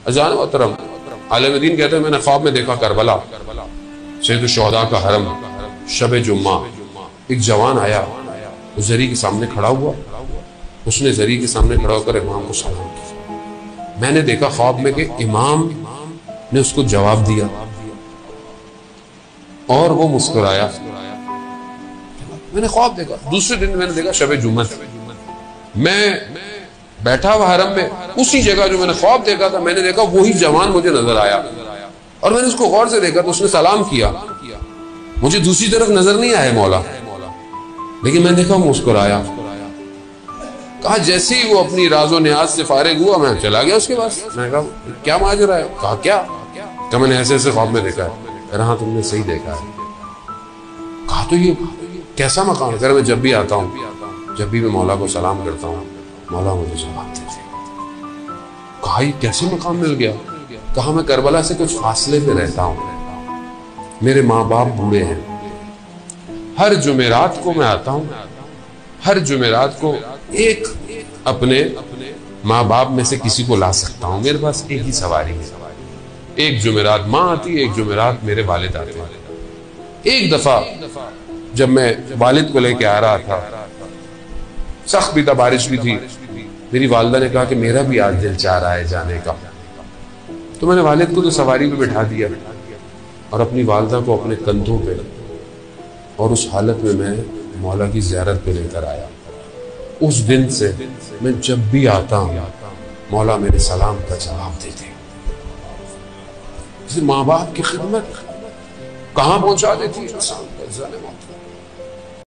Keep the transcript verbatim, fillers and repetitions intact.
اذان محترم عالم دین کہتے ہیں میں نے خواب میں دیکھا کربلا سید الشہداء کا حرم شب جمعہ، ایک جوان آیا اس زری کے سامنے کھڑا ہوا، اس نے زری کے سامنے کھڑا ہو کر امام کو سلام کیا۔ میں نے دیکھا خواب میں کہ امام نے اس کو جواب دیا اور وہ مسکرایا۔ میں نے خواب دیکھا، دوسرے دن میں نے دیکھا شب جمعہ، میں بیٹھا ہوا حرم میں اسی جگہ جو میں نے خواب دیکھا تھا، میں نے دیکھا وہی جوان مجھے نظر آیا اور میں نے اس کو غور سے دیکھا تو اس نے سلام کیا، مجھے دوسری طرف نظر نہیں آیا مولا، لیکن میں نے دیکھا وہ مسکرایا۔ کہا جیسے ہی وہ اپنی راز و نیاز سے فارغ ہوا میں چلا گیا اس کے پاس۔ میں نے کہا کیا ماجرا ہے؟ کہا کیا؟ کہ میں نے ایسے ایسے خواب میں دیکھا ہے۔ کہہ رہا تم نے صحیح دیکھا ہے۔ کہا تو یہ کیسا مقام ہے؟ کہہ رہا میں جب بھی آتا ہوں، جب بھی میں مولا کو سلام کرتا ہوں مولا مجھے جواب دیتے۔ کہا یہ کیسے مقام مل گیا؟ کہا میں کربلا سے کچھ فاصلے پہ رہتا ہوں، میرے ماں باپ بوڑھے ہیں، ہر جمعرات کو میں آتا ہوں، ہر جمعرات کو ایک اپنے ماں باپ میں سے کسی کو لا سکتا ہوں، میرے پاس ایک ہی سواری ہے، ایک جمعرات ماں آتی ہے، ایک جمعرات میرے والد آتے ہیں۔ ایک دفعہ جب میں والد کو لے کے آ رہا تھا، سخت بھی تھا، بارش بھی تھی، میری والدہ نے کہا کہ میرا بھی آج دل چاہ رہا ہے جانے کا، تو میں نے والد کو تو سواری پہ بٹھا دیا اور اپنی والدہ کو اپنے کندھوں پہ، اور اس حالت میں میں مولا کی زیارت پہ لے کر آیا۔ اس دن سے میں جب بھی آتا ہوں مولا میرے سلام کا جواب دیتے۔ ماں باپ کی خدمت کہاں پہنچا دیتی ہے انسان کو؟